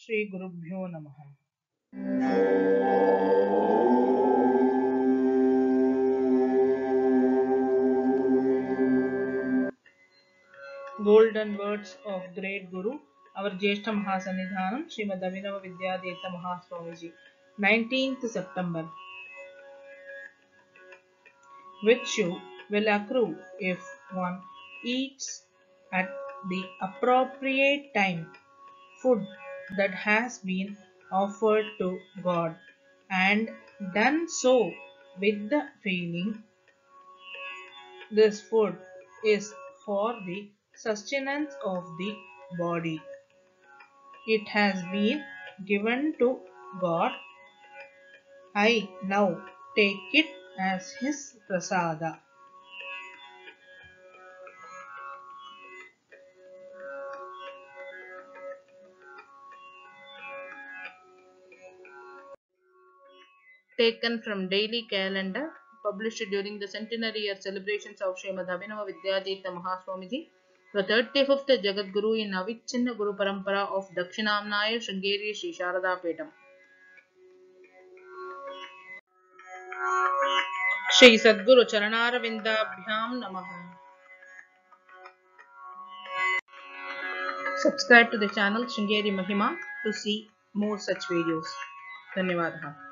Shri Gurubhyo Namaha. Golden words of great Guru, our Jyeshtha Mahasanidhanam, Srimad Abhinava Vidyatirtha Mahaswamiji, 19th September. Virtue will accrue if one eats at the appropriate time food that has been offered to God, and done so with the feeling this food is for the sustenance of the body. It has been given to God. I now take it as His prasada. Taken from daily calendar published during the centenary year celebrations of Srimad Abhinava Vidyatirtha Mahaswamiji, the 35th Jagadguru in Avichinna Guru Parampara of Dakshinamnaya Sringeri Sri Sharada Peetham. Shri Sadguru Charanaravindaabhyam Namaha. Subscribe to the channel Sringeri Mahima to see more such videos. Dhanyavadaha.